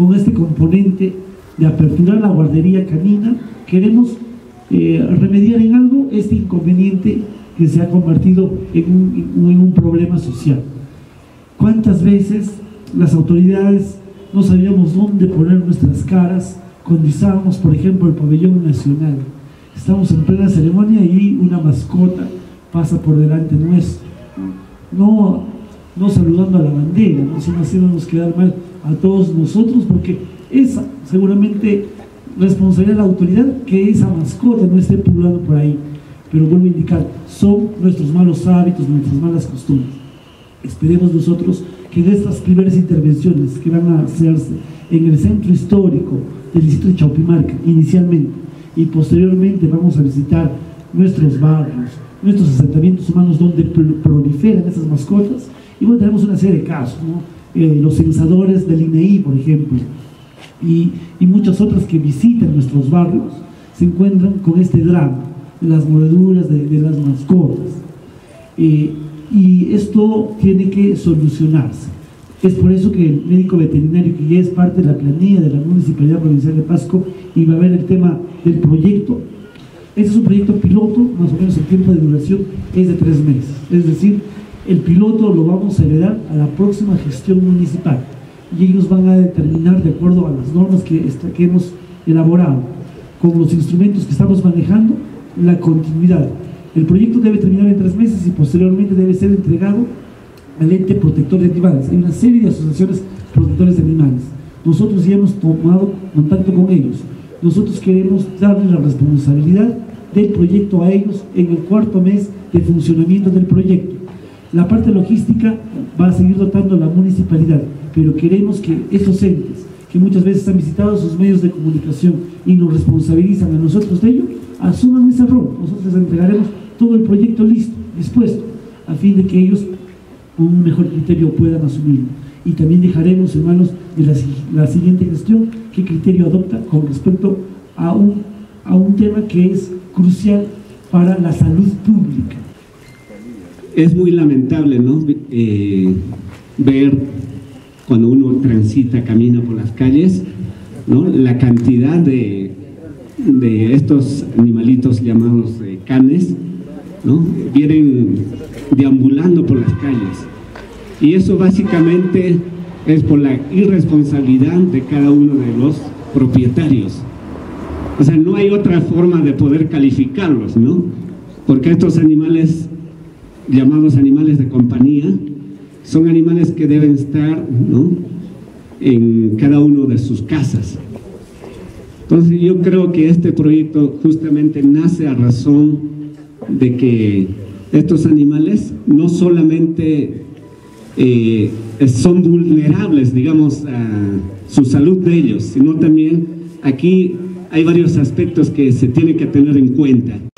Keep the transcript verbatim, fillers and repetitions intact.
con este componente de aperturar la guardería canina, queremos eh, remediar en algo este inconveniente que se ha convertido en un, en un problema social. ¿Cuántas veces las autoridades no sabíamos dónde poner nuestras caras cuando izábamos, por ejemplo, el pabellón nacional? Estamos en plena ceremonia y una mascota pasa por delante nuestro, no, no saludando a la bandera, ¿no? Sino haciéndonos quedar mal a todos nosotros, porque es seguramente responsabilidad de la autoridad que esa mascota no esté pululando por ahí. Pero vuelvo a indicar, son nuestros malos hábitos, nuestras malas costumbres. Esperemos nosotros que en estas primeras intervenciones que van a hacerse en el centro histórico del distrito de Chaupimarca inicialmente, y posteriormente vamos a visitar nuestros barrios, nuestros asentamientos humanos donde proliferan esas mascotas, y bueno, tenemos una serie de casos, ¿no? Eh, los censadores del I N E I, por ejemplo, y, y muchas otras que visitan nuestros barrios, se encuentran con este drama de las mordeduras de, de las mascotas. Eh, y esto tiene que solucionarse. Es por eso que el médico veterinario, que ya es parte de la planilla de la Municipalidad Provincial de Pasco, y va a ver el tema del proyecto. Este es un proyecto piloto, más o menos el tiempo de duración es de tres meses. Es decir, el piloto lo vamos a heredar a la próxima gestión municipal y ellos van a determinar, de acuerdo a las normas que, que hemos elaborado, con los instrumentos que estamos manejando, la continuidad. El proyecto debe terminar en tres meses y posteriormente debe ser entregado al ente protector de animales. Hay una serie de asociaciones protectores de animales. Nosotros ya hemos tomado contacto con ellos. Nosotros queremos darle la responsabilidad del proyecto a ellos en el cuarto mes de funcionamiento del proyecto. La parte logística va a seguir dotando la municipalidad, pero queremos que estos entes, que muchas veces han visitado sus medios de comunicación y nos responsabilizan a nosotros de ello, asuman ese rol. Nosotros les entregaremos todo el proyecto listo, dispuesto, a fin de que ellos con un mejor criterio puedan asumirlo. Y también dejaremos en manos de la, la siguiente gestión qué criterio adopta con respecto a un, a un tema que es crucial para la salud pública. Es muy lamentable, ¿no? Eh, ver cuando uno transita, camina por las calles, ¿no? La cantidad de, de estos animalitos llamados eh, canes, ¿no? Vienen deambulando por las calles, y eso básicamente es por la irresponsabilidad de cada uno de los propietarios. O sea, no hay otra forma de poder calificarlos, ¿no? Porque estos animales, llamados animales de compañía, son animales que deben estar, ¿no?, en cada uno de sus casas. Entonces yo creo que este proyecto justamente nace a razón de que estos animales no solamente eh, son vulnerables, digamos, a su salud de ellos, sino también aquí hay varios aspectos que se tienen que tener en cuenta.